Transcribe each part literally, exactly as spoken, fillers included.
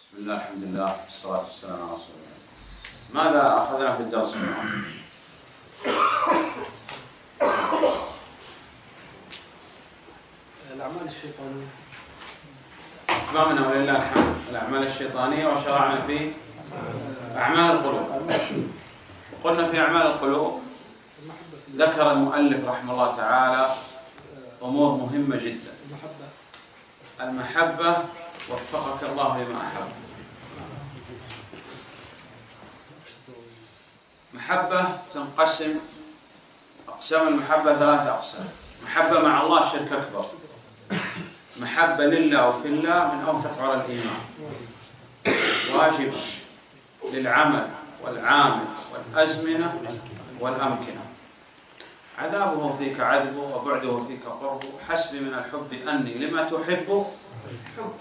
بسم الله الحمد لله والصلاة والسلام على رسول الله. ماذا أخذنا في الدرس اليوم؟ الأعمال الشيطانية. أتمامنا ولله الحمد الأعمال الشيطانية، وشرعنا في أعمال القلوب. قلنا في أعمال القلوب ذكر المؤلف رحمه الله تعالى أمور مهمة جدا. المحبة، وفقك الله لما أحب. محبة تنقسم، أقسام المحبة ثلاثة أقسام. محبة مع الله شرك أكبر، محبة لله وفي الله من أوثق على الإيمان، واجبة للعمل والعامل والأزمنة والأمكنة. عذابه فيك عذبه وبعده فيك قربه، حسبي من الحب أني لما تحب حب.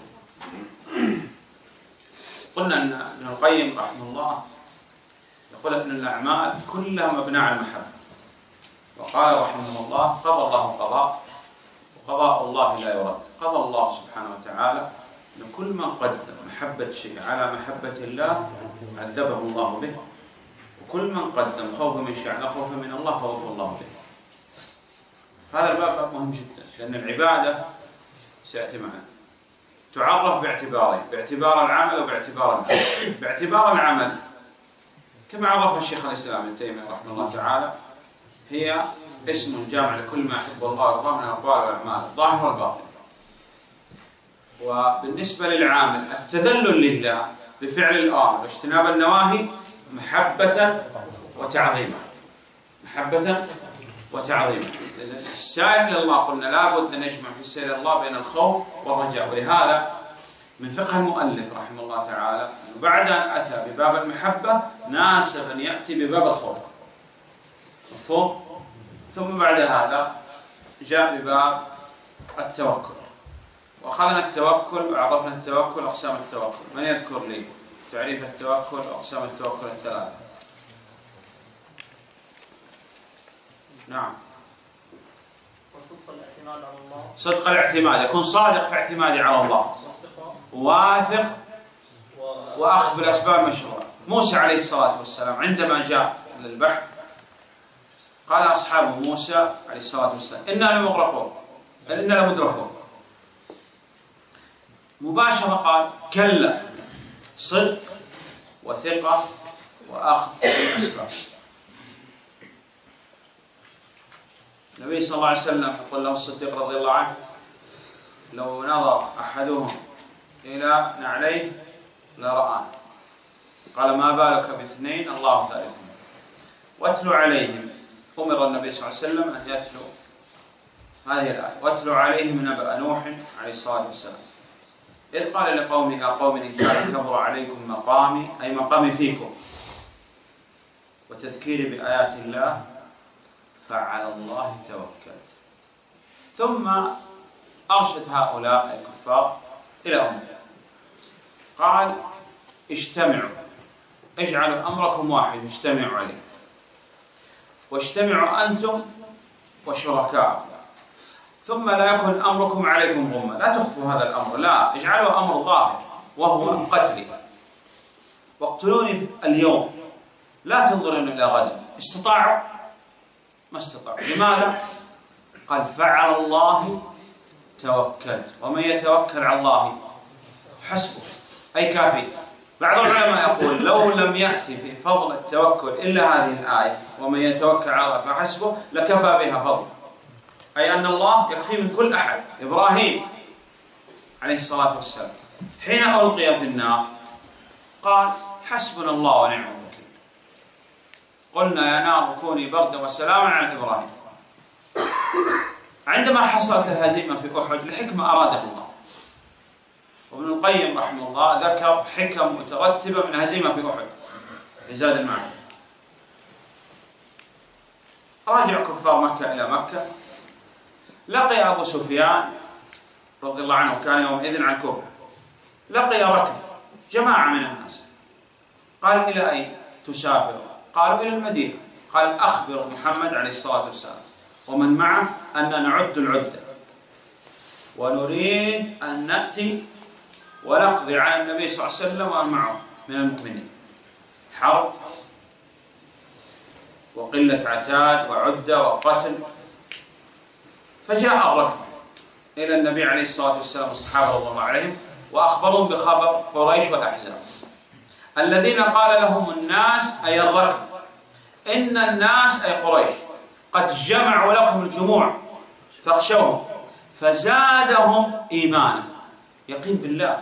قلنا أن ابن القيم رحمه الله يقول أن الأعمال كلها مبنى على المحبة، وقال رحمه الله: قضى الله قضاء وقضاء الله لا يرد. قضى الله سبحانه وتعالى أن كل من قدم محبة شيء على محبة الله عذبه الله به، وكل من قدم خوف من شيء على خوف من الله خوف الله به. هذا الباب مهم جدا، لأن العبادة سيأتي معنا تعرف باعتبارين: باعتبار العمل وباعتبار العمل. باعتبار العمل كما عرف الشيخ الإسلام ابن تيمية رحمه الله تعالى، هي اسم جامع لكل ما يحب الله ويرضاه من الأقوال والأعمال الظاهر والباطن. وبالنسبة للعامل التذلل لله بفعل الأوامر واجتناب النواهي محبة وتعظيما، محبة وتعظيما. السائر إلى الله قلنا لا بد أن نجمع في السير إلى الله بين الخوف والرجاء. ولهذا من فقه المؤلف رحمه الله تعالى أنه بعد أن أتى بباب المحبة ناسب أن يأتي بباب الخوف، مفهوم؟ ثم بعد هذا جاء بباب التوكل، وأخذنا التوكل وعرفنا التوكل أقسام التوكل. من يذكر لي تعريف التوكل وأقسام التوكل الثلاثة؟ نعم. وصدق الاعتماد على الله. صدق الاعتماد، يكون صادق في اعتمادي على الله، واثق وأخذ بالأسباب المشروعة. موسى عليه الصلاة والسلام عندما جاء للبحث قال أصحاب موسى عليه الصلاة والسلام: إنا لمغرقون، إنا لمدركون. مباشرة قال: كلا، صدق وثقة وأخذ بالأسباب. النبي صلى الله عليه وسلم يقول له الصديق رضي الله عنه: لو نظر أحدهم إلى نعليه لرآن. قال: ما بالك باثنين الله ثالثهم. واتلو عليهم، أمر النبي صلى الله عليه وسلم أن يتلو هذه الآية: واتلو عليهم نبأ نوح عليه الصلاة والسلام إذ قال لقومه: يا قوم إن كان كبر عليكم مقامي، أي مقامي فيكم، وتذكيري بآيات الله فعلى الله توكلت. ثم أرشد هؤلاء الكفار إلى أمر، قال: اجتمعوا، اجعلوا أمركم واحد، اجتمعوا عليه، واجتمعوا أنتم وشركاءكم، ثم لا يكن أمركم عليكم غمة، لا تخفوا هذا الأمر، لا، اجعلوا أمر ظاهر وهو قتلي، واقتلوني اليوم، لا تنظرون إلى غد. استطاعوا؟ ما استطاعوا. لماذا؟ قال: فعلى الله توكلت، ومن يتوكل على الله حسبه، أي كافي. بعض العلماء يقول لو لم يأتي في فضل التوكل إلا هذه الآية: ومن يتوكل على الله فحسبه، لكفى بها فضل، أي أن الله يكفي من كل أحد. إبراهيم عليه الصلاة والسلام حين ألقي في النار قال: حسبنا الله ونعم الوكيل. قلنا: يا نار كوني بردا وسلاما على إبراهيم. عندما حصلت الهزيمة في أحد لحكمة أرادها الله، وابن القيم رحمه الله ذكر حكم مترتبة من هزيمة في أحد في زاد المعاد. راجع كفار مكة إلى مكة، لقي أبو سفيان رضي الله عنه، كان يومئذ على الكفر، لقي ركب جماعة من الناس. قال: إلى أين تسافر؟ قالوا: إلى المدينة. قال: أخبر محمد عليه الصلاة والسلام ومن معه أن نعد العدة ونريد أن نأتي ونقضي على النبي صلى الله عليه وسلم ومن معه من المؤمنين، حرب وقلة عتاد وعدة وقتل. فجاء الركب إلى النبي عليه الصلاة والسلام والصحابة رضي الله عليهم وأخبرهم بخبر قريش والأحزاب الذين قال لهم الناس أي الركب إن الناس أي قريش قد جمعوا لكم الجموع فاخشوهم فزادهم إيمانا، يقين بالله،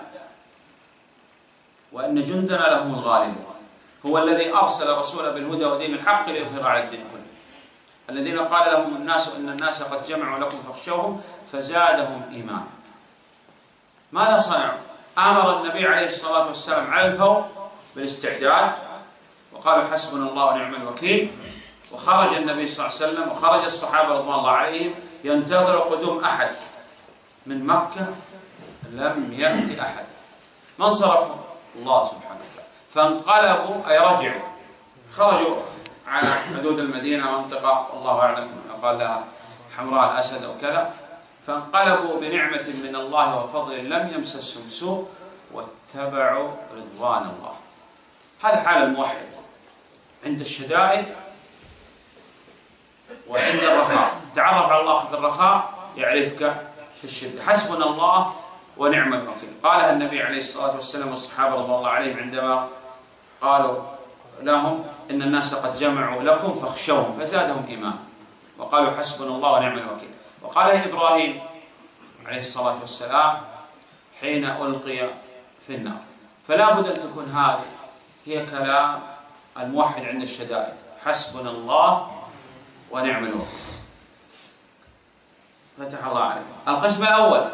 وأن جندنا لهم الغالبون، هو الذي أرسل رسوله بالهدى ودين الحق ليظهر على الدين كله. الذين قال لهم الناس إن الناس قد جمعوا لكم فاخشوهم فزادهم إيمانا. ماذا صنعوا؟ أمر النبي عليه الصلاة والسلام على الفور بالاستعداد وقالوا حسبنا الله ونعم الوكيل، وخرج النبي صلى الله عليه وسلم وخرج الصحابة رضوان الله عليهم ينتظر قدوم أحد من مكة، لم يأتي أحد. من صرفهم؟ الله سبحانه وتعالى. فانقلبوا أي رجعوا، خرجوا على حدود المدينة منطقة الله أعلم قال لها حمراء الأسد أو كذا، فانقلبوا بنعمة من الله وفضل لم يمسسهم سوء واتبعوا رضوان الله. هذا حال الموحد عند الشدائد وعند الرخاء. تعرف على الله في الرخاء يعرفك في الشدة. حسبنا الله ونعم الوكيل. قالها النبي عليه الصلاة والسلام والصحابة رضي الله عليهم عندما قالوا لهم إن الناس قد جمعوا لكم فاخشوهم فزادهم إيمان، وقالوا حسبنا الله ونعم الوكيل. وقالها إبراهيم عليه الصلاة والسلام حين ألقي في النار. فلا بد أن تكون هذه هي كلام الموحد عند الشدائد، حسبنا الله ونعم الوكيل. فتح الله عليكم. القسم الأول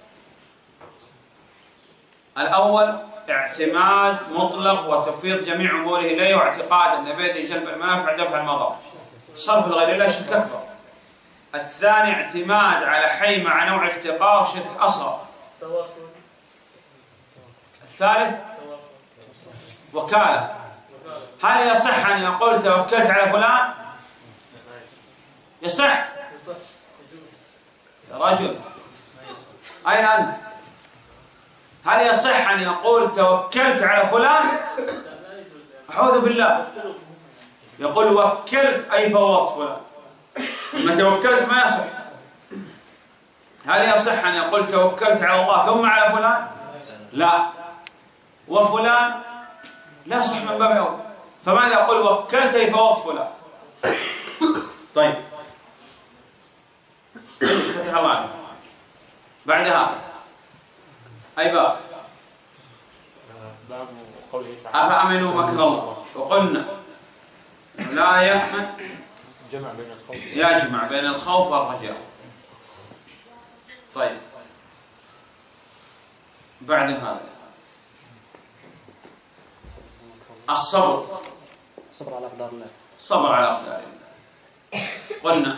الأول اعتماد مطلق وتفويض جميع أموره إليه واعتقاد أن بيده جلب المنافع دفع المضار، صرف لغير الله شرك أكبر. الثاني اعتماد على حي مع نوع افتقار شرك أصغر. الثالث وكالة. هل يصح أن يقول توكلت على فلان؟ يصح؟ يا رجل أين أنت؟ هل يصح أن يقول توكلت على فلان؟ أعوذ بالله. يقول وكلت أي فوضت فلان، أما توكلت ما يصح. هل يصح أن يقول توكلت على الله ثم على فلان؟ لا. وفلان لا يصح من باب أول. فماذا يقول وكلت أي فوضت فلان؟ طيب فتح الله عليك. بعد هذا أي باب؟ باب قوله تعالى أفأمنوا مكر الله. وقلنا لا يأمن جمع بين الخوف يجمع بين الخوف والرجاء. طيب بعد هذا الصبر. الصبر على أقدار الله. صبر على أقدار الله. قلنا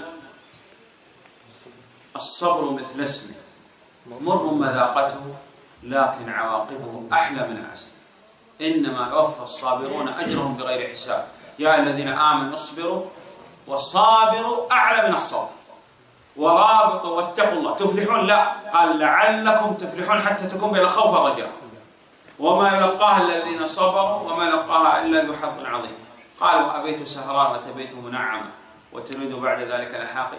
الصبر مثل اسمه مر مذاقته لكن عواقبه أحلى من العسل. إنما يوفى الصابرون أجرهم بغير حساب. يا الذين آمنوا اصبروا وصابروا أعلى من الصبر ورابطوا واتقوا الله تفلحون. لا، قال لعلكم تفلحون حتى تكون بين الخوف والرجاء. وما يلقاها الذين صبروا وما يلقاها إلا ذو حظ عظيم. قالوا أبيت سهران وتبيت منعما وتريد بعد ذلك لحاقا.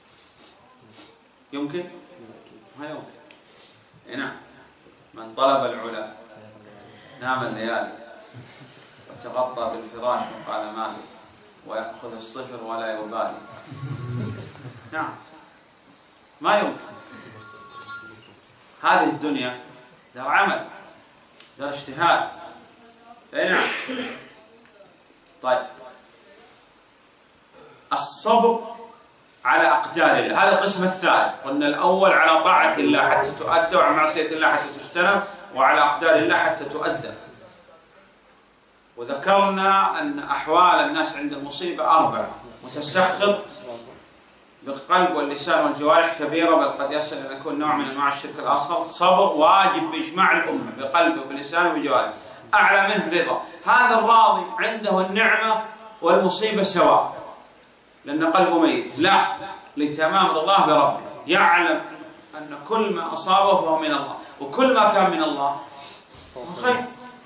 يمكن؟ ما يمكن. نعم. من طلب العلا نام الليالي وتغطى بالفراش وقال مالي ويأخذ الصفر ولا يبالي. نعم ما يمكن. هذه الدنيا دار عمل، دار اجتهاد. اي نعم. طيب الصبر على أقدار الله هذا القسم الثالث. قلنا الأول على طاعة الله حتى تؤدى وعلى معصية الله حتى تجتنب وعلى أقدار الله حتى تؤدى. وذكرنا أن أحوال الناس عند المصيبة أربعة: متسخط بالقلب واللسان والجوارح كبيرة بل قد يصل أن يكون نوع من أنواع الشرك الأصغر. صبر واجب بإجماع الأمة بقلبه وبلسانه وبجوارحه. أعلى منه رضا. هذا الراضي عنده النعمة والمصيبة سواء لأن قلبه ميت. لا، لتمام رضاه بربه. يعلم أن كل ما أصابه فهو من الله، وكل ما كان من الله خير.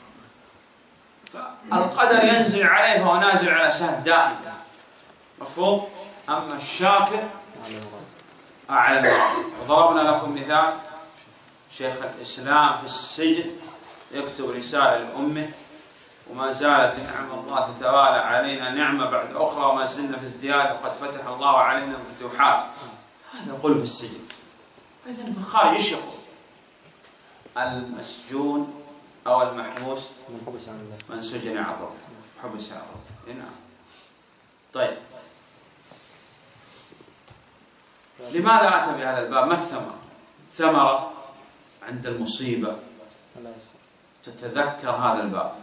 فالقدر ينزل عليه فهو نازل على سهل دائما، مفهوم؟ أما الشاكر أعلى المراتب. وضربنا لكم مثال شيخ الإسلام في السجن يكتب رسالة لأمه: وما زالت نعم الله تتوالى علينا نعمة بعد أخرى وما زلنا في ازدياد وقد فتح الله علينا الفتوحات. هذا يقول في السجن. إذن في الخارج إيش يقول؟ المسجون أو المحبوس من سجن عن ربه، حبس عن ربه. نعم. طيب، لماذا أتى بهذا الباب؟ ما الثمرة؟ ثمرة عند المصيبة تتذكر هذا الباب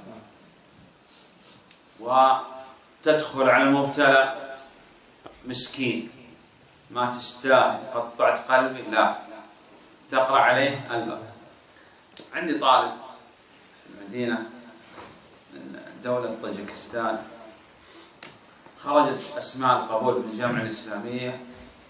وتدخل على المبتلى مسكين ما تستاهل قطعت قلبي، لا، تقرأ عليه الباب. عندي طالب في المدينة من دولة طاجكستان، خرجت أسماء القبول في الجامعة الإسلامية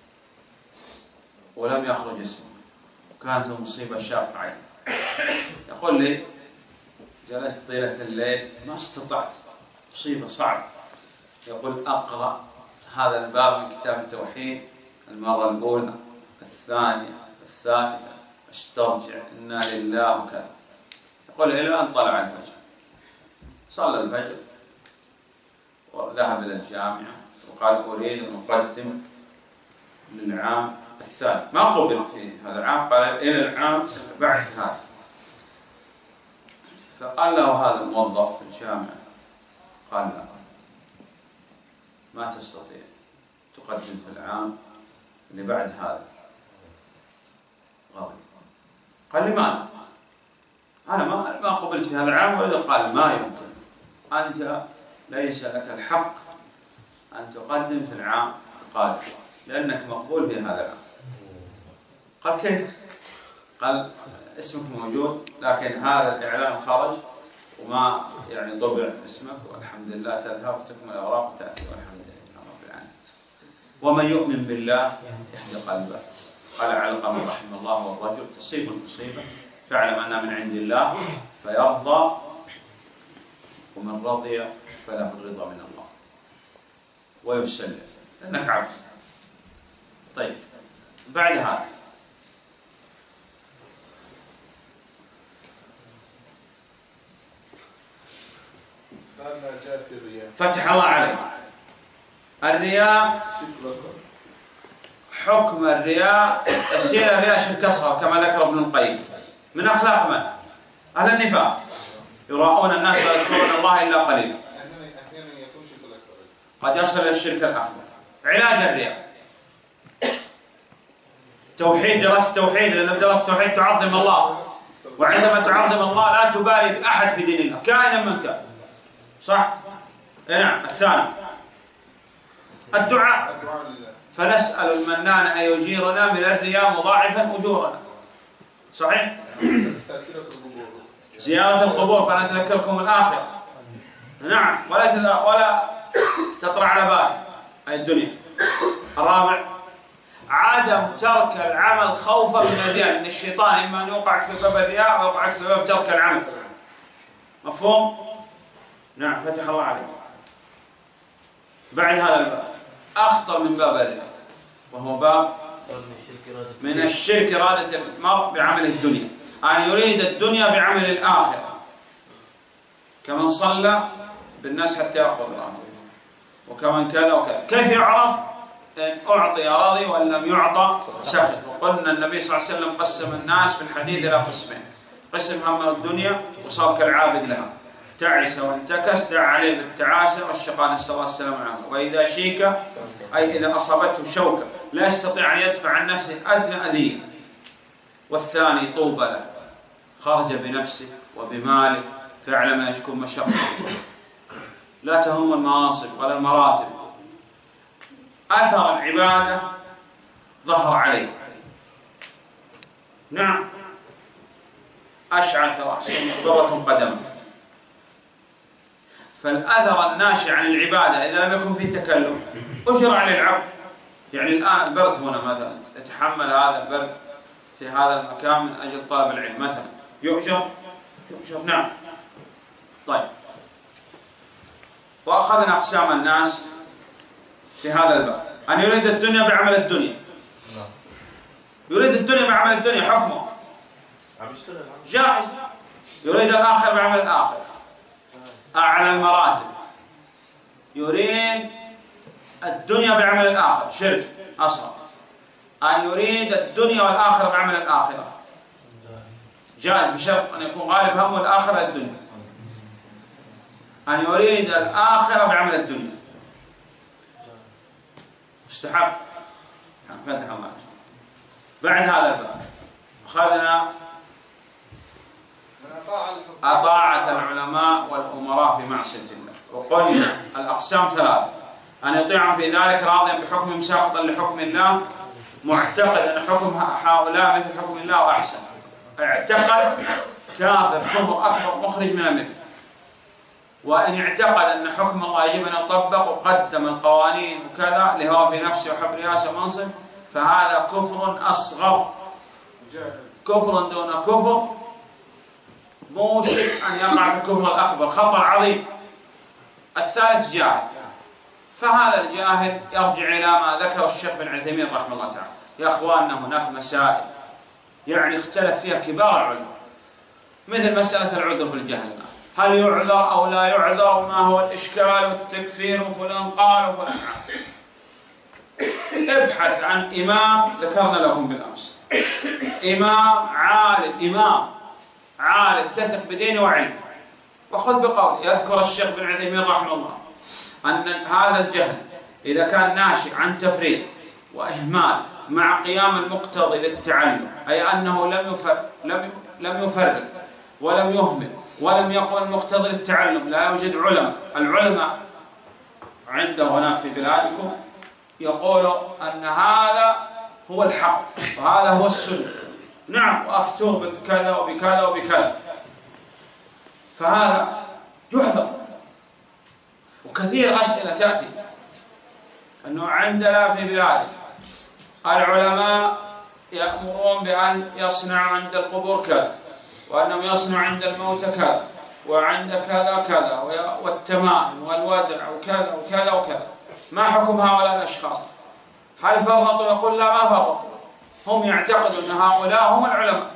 ولم يخرج اسمه، وكانت المصيبة شاقة عليه. يقول لي: جلست طيلة الليل ما استطعت، مصيبة صعبة. يقول: أقرأ هذا الباب من كتاب التوحيد المرة الأولى، الثانية، الثالثة، استرجع إنا لله وكذا. يقول: إلى أن طلع الفجر. صلى الفجر وذهب إلى الجامعة وقال: أريد أن أقدم للعام الثاني. ما قبل في هذا العام، قال: إلى العام بعد هذا. فقال له هذا الموظف في الجامعة، قال: لا، ما تستطيع تقدم في العام اللي بعد هذا. غضب. قال: لماذا؟ أنا ما ما قبلت في هذا العام ولا. قال: ما يمكن، أنت ليس لك الحق أن تقدم في العام القادم لأنك مقبول في هذا العام. قال: كيف؟ قال: اسمك موجود لكن هذا الإعلان خرج وما يعني طبع اسمك، والحمد لله تذهب وتكمل الأوراق وتأتي والحمد لله رب العالمين. ومن يؤمن بالله يهدي قلبه. قال علقمة رحمه الله: والرجل تصيب المصيبة فاعلم أنها من عند الله فيرضى، ومن رضي فله الرضا من الله ويسلم لأنك عبد. طيب، بعد هذا فتح الله عليك. الرياء، حكم الرياء يصير الرياء شرك أصغر كما ذكر ابن القيم. من أخلاق من؟ أهل النفاق، يراءون الناس ولا يذكرون الله إلا قليلا. قد يصل إلى الشرك الأكبر. علاج الرياء توحيد، دراسة التوحيد، لأن بدراسة التوحيد تعظم الله، وعندما تعظم الله لا تبالي بأحد في دين الله كائنا من كان. صح؟ نعم. الثاني الدعاء، فنسأل المنان أن يجيرنا من الرياء مضاعفا أجورنا. صحيح؟ زيارة القبور فلا تذكركم الآخرة. نعم. ولا ولا تطرع على بال أي الدنيا. الرابع عدم ترك العمل خوفا من الرياء، لأن الشيطان إما أن يوقعك في باب الرياء أو يوقعك في باب ترك العمل. مفهوم؟ نعم. فتح الله عليك. بعد هذا الباب أخطر من باب الرياء، وهو باب من الشرك إرادة المرء بعمل الدنيا، أن يريد الدنيا بعمل الآخرة، كمن صلى بالناس حتى يأخذ راتبه، وكمن كذا وكذا. كيف يعرف؟ إن أعطي رضي وإن لم يعطى سخط. وقلنا النبي صلى الله عليه وسلم قسم الناس في الحديث إلى قسمين: قسم همه الدنيا وصار كالعابد لها، تعس وانتكس، دعا عليه بالتعاسة والشقاء، نسأل الله السلامة عنه. وإذا شيك أي إذا أصابته شوكة لا يستطيع أن يدفع عن نفسه أدنى أذية. والثاني طوبى له، خرج بنفسه وبماله فعل ما يشكو مشقة، لا تهم المناصب ولا المراتب، أثر العبادة ظهر عليه. نعم. أشعث رأسه مقبرة قدمه. فالأثر الناشئ عن العبادة إذا لم يكن فيه تكلف أجر على العبد. يعني الآن البرد هنا مثلا، يتحمل هذا البرد في هذا المكان من أجل طلب العلم مثلا، يؤجر شوف نعم. طيب، وأخذنا أقسام الناس في هذا الباب. أن يريد الدنيا بعمل الدنيا، يريد الدنيا بعمل الدنيا حكمه جائز. يريد الآخر بعمل الآخر، أعلى المراتب. يريد الدنيا بعمل الآخر، شرك أصغر. أن يريد الدنيا والآخرة بعمل الآخرة جائز، بشرط أن يكون غالب همه الآخرة الدنيا. أن يريد الآخرة بعمل الدنيا مستحب. فتح الله. بعد هذا الباب أخذنا أطاعة العلماء والأمراء في معصية الله، وقلنا الأقسام ثلاثة: أن يطيعهم في ذلك راضيا بحكمهم ساخطا لحكم الله، معتقد أن حكم هؤلاء مثل حكم الله وأحسن، اعتقد كافر كفر أكبر مخرج من المثل. وإن اعتقد أن حكم الله يجب أن يطبق وقدم القوانين وكذا لهو في نفسه وحب رياسة ومنصب، فهذا كفر أصغر، كفر دون كفر، موشك أن يقع في الكفر الأكبر، خطر عظيم. الثالث جاهل، فهذا الجاهل يرجع إلى ما ذكر الشيخ بن عثيمين رحمه الله تعالى. يا أخواننا هناك مسائل يعني اختلف فيها كبار العلماء، مثل مسألة العذر بالجهل، هل يعذر أو لا يعذر، ما هو الإشكال والتكفير، وفلان قال وفلان قال. ابحث عن إمام ذكرنا لكم بالأمس، إمام عالم، إمام عالم تثق بدينه وعلمه، وخذ بقول. يذكر الشيخ بن عثيمين رحمه الله أن هذا الجهل إذا كان ناشئ عن تفريط وإهمال مع قيام المقتضي للتعلم، أي أنه لم يفرق لم لم يفرق ولم يهمل ولم يقوى المقتضي للتعلم، لا يوجد علماء. العلماء عنده هناك في بلادكم يقولوا أن هذا هو الحق وهذا هو السنة، نعم، وأفتوه بكذا وبكذا وبكذا، فهذا يحذر. وكثير أسئلة تأتي أنه عندنا في بلاد العلماء يأمرون بأن يصنع عند القبور كذا، وأنهم يصنع عند الموت كذا، وعند كذا كذا، والتمائم والودع وكذا وكذا وكذا. ما حكم هؤلاء الأشخاص؟ هل فرطوا؟ يقول لا، ما فرطوا. هم يعتقدوا أن هؤلاء هم العلماء،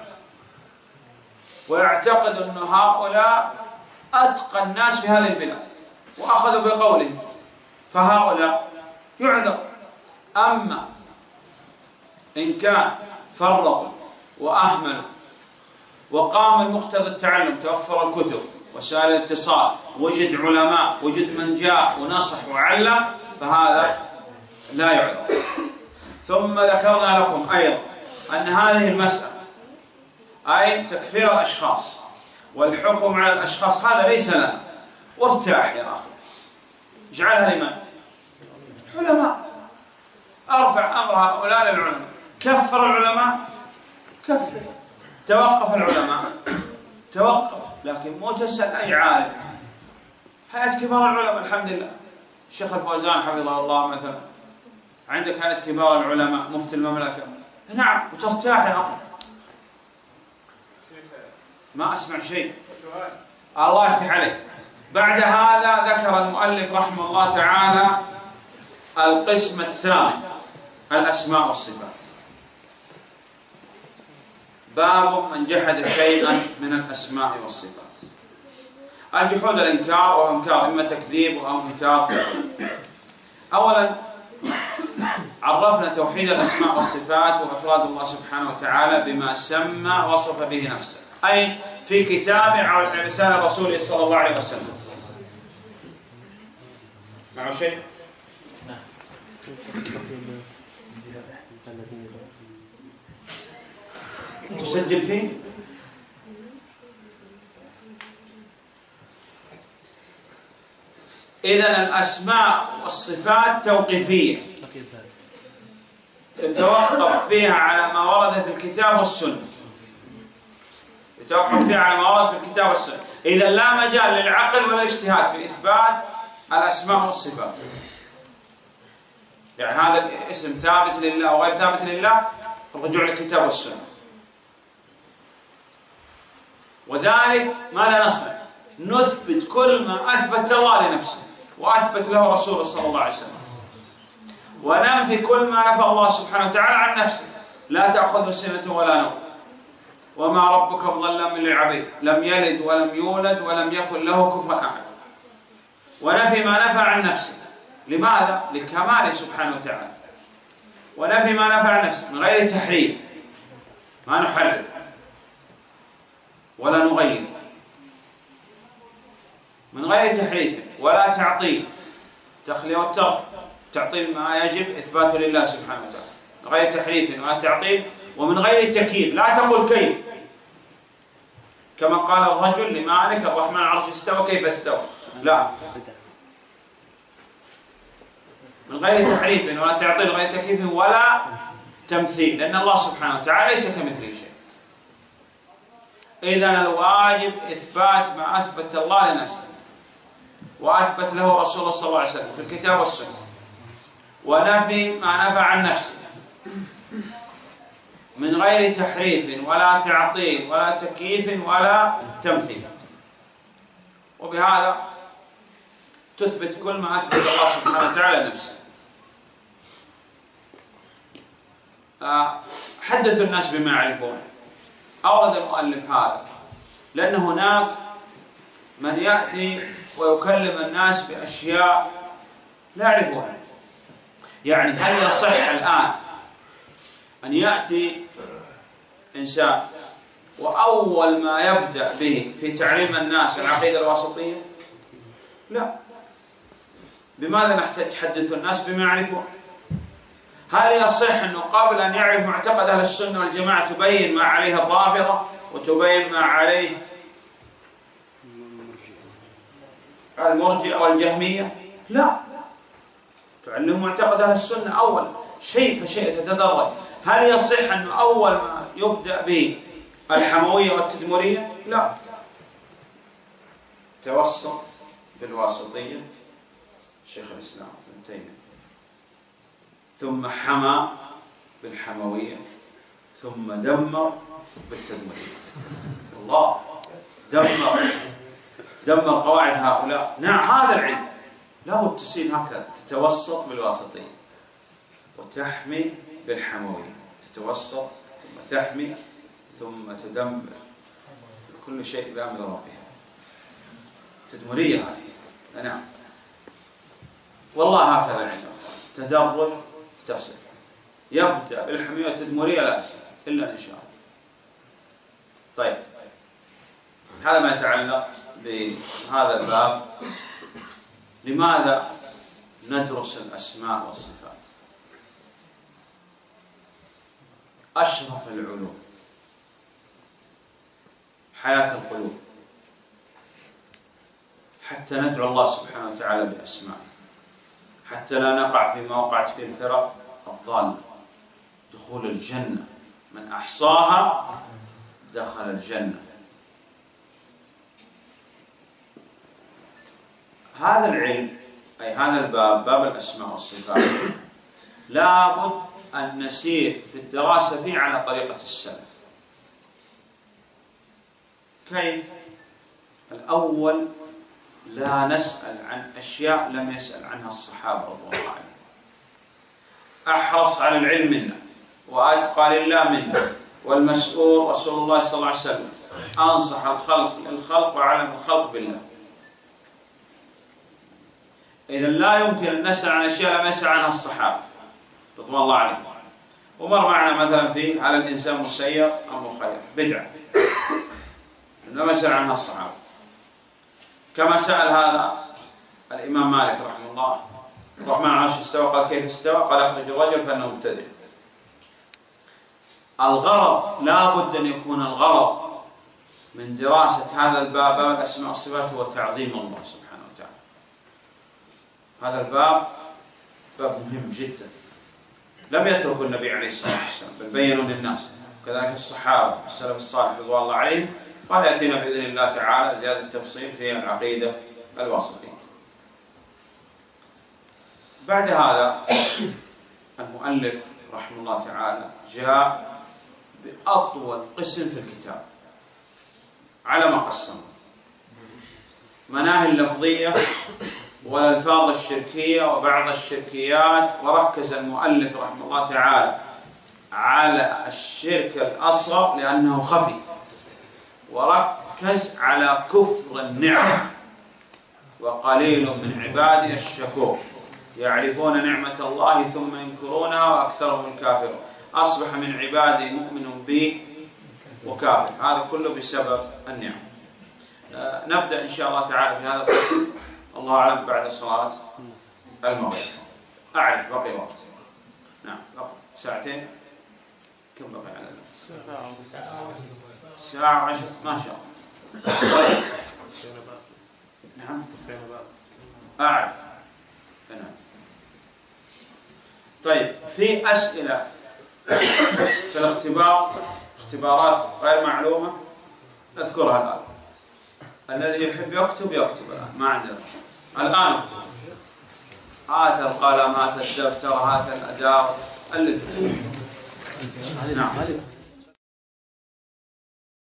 ويعتقدوا أن هؤلاء أتقى الناس في هذه البلاد، وأخذوا بقولهم، فهؤلاء يعذر. أما إن كان فرطوا وأهملوا وقام المقتضى التعلم، توفر الكتب وسائل الاتصال، وجد علماء، وجد من جاء ونصح وعلم، فهذا لا يعذر. ثم ذكرنا لكم أيضا أن هذه المسألة، أي تكفير الأشخاص والحكم على الأشخاص، هذا ليس لنا. وارتاح يا أخي، اجعلها لمن؟ علماء. أرفع أمر هؤلاء للعلماء. كفر العلماء، كفر. توقف العلماء، توقف، لكن مو تسأل أي عالم. هيئة كبار العلماء الحمد لله، الشيخ الفوزان حفظه الله مثلا، عندك هيئة كبار العلماء، مفتي المملكة، نعم، وترتاح يا أخي. ما أسمع شيء، الله يفتح عليك. بعد هذا ذكر المؤلف رحمه الله تعالى القسم الثاني، الأسماء والصفات. باب من جحد شيئا من الأسماء والصفات. الجحود الإنكار، وإنكار إما تكذيب أو إنكار. أولا عرفنا توحيد الأسماء والصفات وإفراد الله سبحانه وتعالى بما سمى وصف به نفسه، أي في كتابه على لسان رسوله صلى الله عليه وسلم. معه شيء؟ تسجل فيه؟ إذن الأسماء والصفات توقيفية، يتوقف فيها على ما ورد في الكتاب والسنة، يتوقف فيها على ما ورد في الكتاب والسنة. إذا لا مجال للعقل ولا الاجتهاد في إثبات الأسماء والصفات. يعني هذا الاسم ثابت لله أو غير ثابت لله، الرجوع للكتاب والسنة. وذلك ماذا نصنع؟ نثبت كل ما أثبت الله لنفسه وأثبت له رسوله صلى الله عليه وسلم، وننفي كل ما نفى الله سبحانه وتعالى عن نفسه. لا تأخذه سنة ولا نوم، وما ربك بظلام للعبيد، لم يلد ولم يولد ولم يكن له كفوا أحد. ونفي ما نفى عن نفسه، لماذا؟ لكماله سبحانه وتعالى. ونفي ما نفى عن نفسه من غير تحريف، ما نحرف ولا نغير، من غير تحريف ولا تعطيل، تخلية والترك، تعطيل ما يجب إثباته لله سبحانه وتعالى، من غير تحريف ولا تعطيل، ومن غير تكييف. لا تقول كيف، كما قال الرجل لمالك الرحمن على العرش استوى كيف استوى، لا، من غير تحريف ولا تعطيل، غير تكييف ولا تمثيل، لأن الله سبحانه وتعالى ليس كمثله شيء. إذن الواجب إثبات ما أثبت الله لنفسه وأثبت له رسوله صلى الله عليه وسلم في الكتاب والسنة، ونفي ما نفى عن نفسه من غير تحريف ولا تعطيل ولا تكييف ولا تمثيل. وبهذا تثبت كل ما أثبت الله سبحانه وتعالى نفسه. حدثوا الناس بما يعرفون. أورد المؤلف هذا لأن هناك من يأتي ويكلم الناس بأشياء لا يعرفونها. يعني هل يصح الآن أن يأتي إنسان وأول ما يبدأ به في تعليم الناس العقيدة الواسطية؟ لا. بماذا نحتاج تحدث الناس بما يعرفون؟ هل يصح أنه قبل أن يعرف معتقد أهل السنة والجماعة تبين ما عليه الرافضة وتبين ما عليه المرجئة والجهمية؟ لا. تعلم معتقد أهل السنة أول شيء فشيء تتدرج. هل يصح أنه أول ما يبدأ به الحموية والتدمرية؟ لا. توسط بالواسطية شيخ الإسلام ابن تيمية، ثم حمى بالحموية، ثم دمر بالتدمرية. الله دمر دمر قواعد هؤلاء. نعم هذا العلم له تسير هكذا، تتوسط بالواسطية وتحمي بالحموية، تتوسط ثم تحمي ثم تدمر، كل شيء بأمر ربها. تدمرية هذه. نعم والله هكذا العلم، تدرج تصل، يبدأ بالحمية والتدمرية لا يصل إلا إن شاء الله. طيب هذا ما يتعلق بهذا الباب. لماذا ندرس الأسماء والصفات؟ أشرف العلوم، حياة القلوب، حتى ندعو الله سبحانه وتعالى بأسمائه، حتى لا نقع فيما وقعت فيه الفرق الضالة، دخول الجنة، من أحصاها دخل الجنة. هذا العلم أي هذا الباب، باب الأسماء والصفات، لابد أن نسير في الدراسة فيه على طريقة السلف. كيف؟ الأول لا نسأل عن أشياء لم يسأل عنها الصحابة رضي الله عنهم. أحرص على العلم منا وأتقى لله منا، والمسؤول رسول الله صلى الله عليه وسلم، أنصح الخلق للخلق وعلم الخلق بالله. إذا لا يمكن أن نسأل عن أشياء لم يسأل عنها الصحابة رضوان الله عليهم. ومر معنا مثلا في هل الإنسان مسير أم مخير؟ بدعة لم يسأل عنها الصحابة. كما سأل هذا الإمام مالك رحمه الله، الرحمن على العرش استوى، قال كيف استوى؟ قال أخرج الرجل فإنه مبتدع. الغرض لا بد أن يكون الغرض من دراسة هذا الباب، باب الأسماء والصفات، هو تعظيم الله سبحانه وتعالى. هذا الباب باب مهم جدا، لم يتركه النبي عليه الصلاة والسلام بل بينوا للناس، كذلك الصحابة والسلف الصالح رضوان الله عليهم. وهذا يأتينا بإذن الله تعالى زيادة تفصيل في العقيدة الواسطية. بعد هذا المؤلف رحمه الله تعالى جاء بأطول قسم في الكتاب، على ما قسموا: مناهي اللفظية والألفاظ الشركية وبعض الشركيات. وركز المؤلف رحمه الله تعالى على الشرك الأصغر لأنه خفي، وركز على كفر النعم: وقليل من عبادي الشكور يعرفون نعمة الله ثم ينكرونها وأكثرهم الكافرون. أصبح من عبادي مؤمن بي وكافر، هذا كله بسبب النعم. آه نبدأ إن شاء الله تعالى في هذا القسم، الله أعلم، بعد صلاة المغرب. أعرف بقي وقت. نعم بقي ساعتين. كم بقي على الوقت؟ ساعة وعشر ما شاء الله. طيب. نعم أعرف. نعم. طيب، في أسئلة في الاختبار، اختبارات غير معلومة أذكرها الآن. الذي يحب يكتب يكتب الآن، ما عندنا مشكلة. الآن اكتب. هات القلم، هات الدفتر، هات الأداة اللي تريد. نعم.